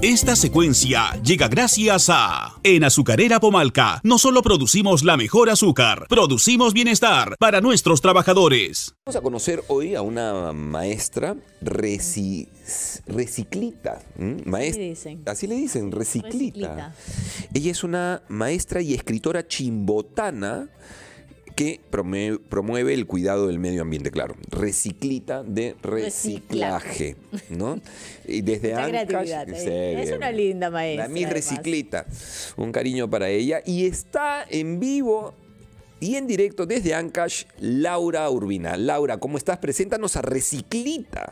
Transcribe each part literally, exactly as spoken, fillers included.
Esta secuencia llega gracias a... En Azucarera Pomalca, no solo producimos la mejor azúcar, producimos bienestar para nuestros trabajadores. Vamos a conocer hoy a una maestra reci... reciclita. Maestra... Así dicen. Así le dicen, reciclita. Reciclita. Ella es una maestra y escritora chimbotana que promueve, promueve el cuidado del medio ambiente, claro. Reciclita de reciclaje, ¿no? Y desde Mucha Ancash, creatividad, sí, ¿eh? Es una linda maestra. La mi además. Reciclita. Un cariño para ella. Y está en vivo y en directo desde Ancash, Laura Urbina. Laura, ¿cómo estás? Preséntanos a Reciclita.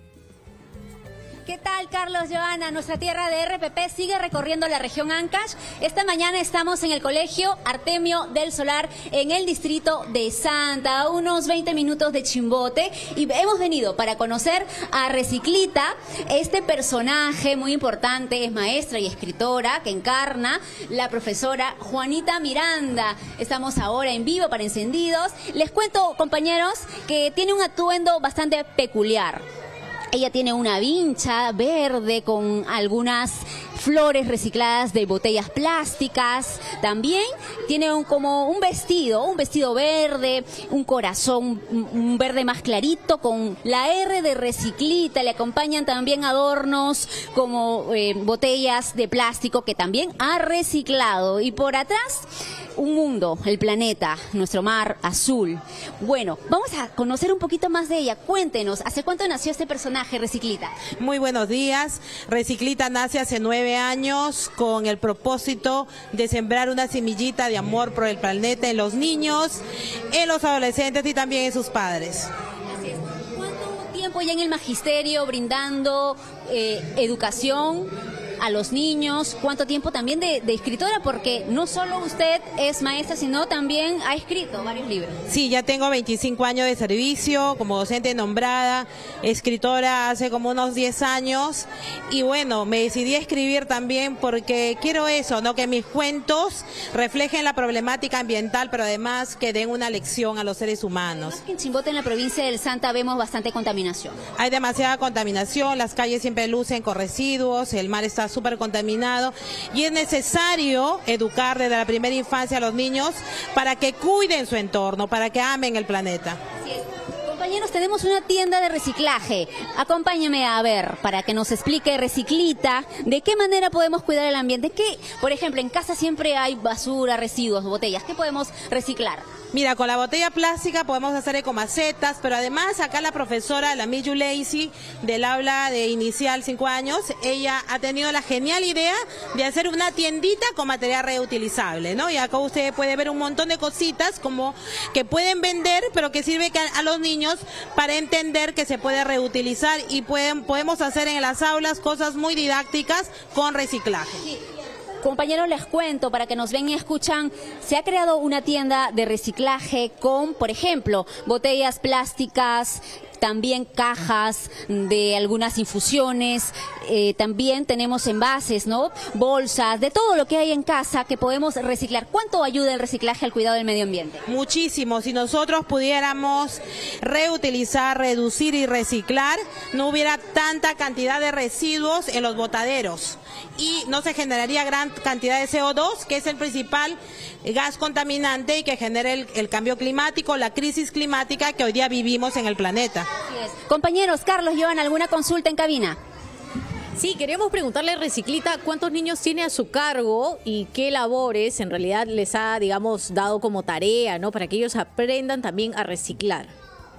¿Qué tal, Carlos, Joana? Nuestra tierra de R P P sigue recorriendo la región Ancash. Esta mañana estamos en el colegio Artemio del Solar, en el distrito de Santa, a unos veinte minutos de Chimbote. Y hemos venido para conocer a Reciclita, este personaje muy importante, es maestra y escritora, que encarna la profesora Juanita Miranda. Estamos ahora en vivo para Encendidos. Les cuento, compañeros, que tiene un atuendo bastante peculiar. Ella tiene una vincha verde con algunas flores recicladas de botellas plásticas. También tiene un, como un vestido, un vestido verde, un corazón, un, un verde más clarito con la R de Reciclita. Le acompañan también adornos como eh, botellas de plástico que también ha reciclado. Y por atrás, un mundo, el planeta, nuestro mar azul. Bueno, vamos a conocer un poquito más de ella. Cuéntenos, ¿hace cuánto nació este personaje, Reciclita? Muy buenos días. Reciclita nace hace nueve años con el propósito de sembrar una semillita de amor por el planeta en los niños, en los adolescentes y también en sus padres. Así es. ¿Cuánto tiempo ya en el magisterio brindando eh, educación a los niños? ¿Cuánto tiempo también de, de escritora? Porque no solo usted es maestra, sino también ha escrito varios libros. Sí, ya tengo veinticinco años de servicio como docente nombrada, escritora hace como unos diez años. Y bueno, me decidí a escribir también porque quiero eso, ¿no? Que mis cuentos reflejen la problemática ambiental, pero además que den una lección a los seres humanos. Además que en Chimbote, en la provincia del Santa, vemos bastante contaminación. Hay demasiada contaminación, las calles siempre lucen con residuos, el mar está súper contaminado y es necesario educar desde la primera infancia a los niños para que cuiden su entorno, para que amen el planeta. Así es. Compañeros, tenemos una tienda de reciclaje. Acompáñame a ver, para que nos explique Reciclita, de qué manera podemos cuidar el ambiente. ¿Qué, por ejemplo, en casa siempre hay basura, residuos, botellas? ¿Qué podemos reciclar? Mira, con la botella plástica podemos hacer ecomacetas, pero además acá la profesora, la Miyu Lacey, del aula de inicial cinco años, ella ha tenido la genial idea de hacer una tiendita con material reutilizable, ¿no? Y acá usted puede ver un montón de cositas como que pueden vender, pero que sirve a los niños para entender que se puede reutilizar y pueden, podemos hacer en las aulas cosas muy didácticas con reciclaje. Sí. Compañeros, les cuento para que nos ven y escuchan, se ha creado una tienda de reciclaje con, por ejemplo, botellas plásticas, también cajas de algunas infusiones, eh, también tenemos envases, ¿no? Bolsas, de todo lo que hay en casa que podemos reciclar. ¿Cuánto ayuda el reciclaje al cuidado del medio ambiente? Muchísimo. Si nosotros pudiéramos reutilizar, reducir y reciclar, no hubiera tanta cantidad de residuos en los botaderos y no se generaría gran cantidad de C O dos, que es el principal gas contaminante y que genera el, el cambio climático, la crisis climática que hoy día vivimos en el planeta. Así es. Compañeros, Carlos, Joan, ¿alguna consulta en cabina? Sí, queremos preguntarle a Reciclita cuántos niños tiene a su cargo y qué labores en realidad les ha, digamos, dado como tarea, ¿no? Para que ellos aprendan también a reciclar.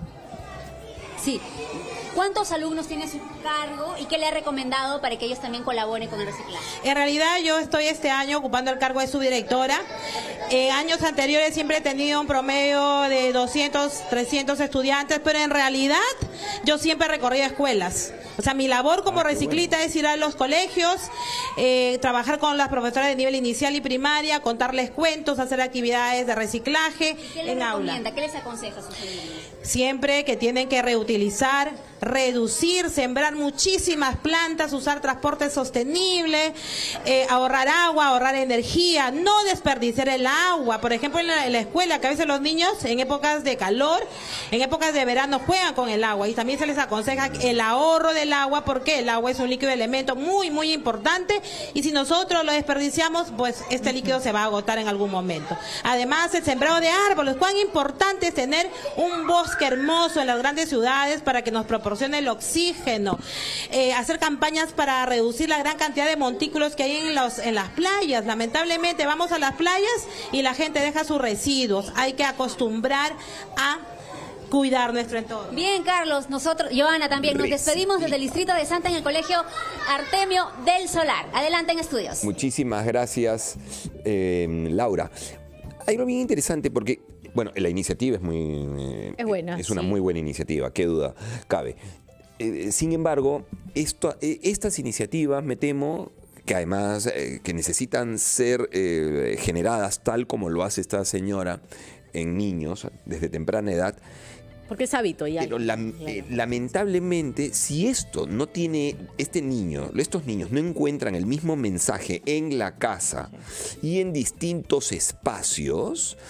Sí. ¿Cuántos alumnos tiene a su cargo y qué le ha recomendado para que ellos también colaboren con el reciclaje? En realidad yo estoy este año ocupando el cargo de subdirectora. En años anteriores siempre he tenido un promedio de doscientos, trescientos estudiantes, pero en realidad yo siempre he recorrido escuelas. O sea, mi labor como Reciclita es ir a los colegios, eh, trabajar con las profesoras de nivel inicial y primaria, contarles cuentos, hacer actividades de reciclaje en aula. ¿Qué les aconseja a sus alumnos? Siempre que tienen que reutilizar, reducir, sembrar muchísimas plantas, usar transporte sostenible, eh, ahorrar agua, ahorrar energía, no desperdiciar el agua. Por ejemplo, en la, en la escuela, que a veces los niños en épocas de calor, en épocas de verano juegan con el agua y también se les aconseja el ahorro del el agua, porque el agua es un líquido elemento muy, muy importante, y si nosotros lo desperdiciamos, pues este líquido se va a agotar en algún momento. Además, el sembrado de árboles, cuán importante es tener un bosque hermoso en las grandes ciudades para que nos proporcione el oxígeno, eh, hacer campañas para reducir la gran cantidad de montículos que hay en, los, en las playas. Lamentablemente vamos a las playas y la gente deja sus residuos. Hay que acostumbrar a cuidar nuestro entorno. Bien, Carlos, nosotros, Joana también, nos despedimos desde el Distrito de Santa en el Colegio Artemio del Solar. Adelante en estudios. Muchísimas gracias, eh, Laura. Hay algo bien interesante porque, bueno, la iniciativa es muy... Eh, es buena. Es una sí. muy buena iniciativa, qué duda cabe. Eh, sin embargo, esto, eh, estas iniciativas, me temo, que además eh, que necesitan ser eh, generadas tal como lo hace esta señora en niños desde temprana edad. Porque es hábito ya. Pero la, eh, lamentablemente, si esto no tiene, este niño, estos niños no encuentran el mismo mensaje en la casa y en distintos espacios,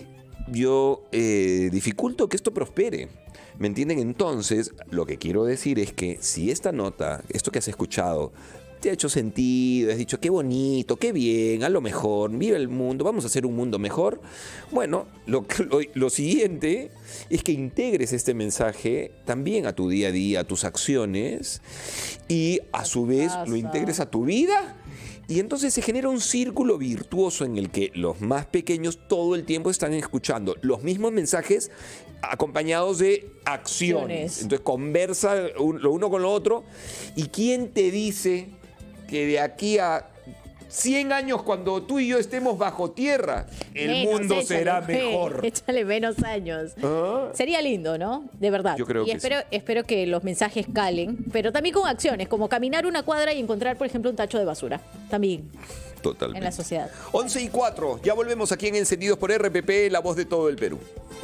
yo eh, dificulto que esto prospere. ¿Me entienden? Entonces, lo que quiero decir es que si esta nota, esto que has escuchado, te ha hecho sentido, has dicho qué bonito, qué bien, a lo mejor, vive el mundo, vamos a hacer un mundo mejor. Bueno, lo, lo, lo siguiente es que integres este mensaje también a tu día a día, a tus acciones, y a su vez lo integres a tu vida. Y entonces se genera un círculo virtuoso en el que los más pequeños todo el tiempo están escuchando los mismos mensajes acompañados de acciones. Entonces conversa lo uno con lo otro. ¿Y quién te dice que de aquí a cien años, cuando tú y yo estemos bajo tierra, el menos, mundo échale, será fe, mejor? Échale menos años. ¿Ah? Sería lindo, ¿no? De verdad. Yo creo y que espero, sí. espero que los mensajes calen, pero también con acciones, como caminar una cuadra y encontrar, por ejemplo, un tacho de basura. También. Totalmente. En la sociedad. once y cuatro, ya volvemos aquí en Encendidos por R P P, la voz de todo el Perú.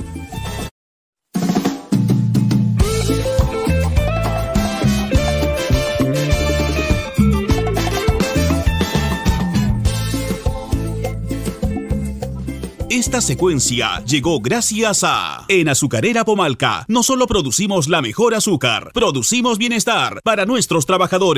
Esta secuencia llegó gracias a... En Azucarera Pomalca, no solo producimos la mejor azúcar, producimos bienestar para nuestros trabajadores.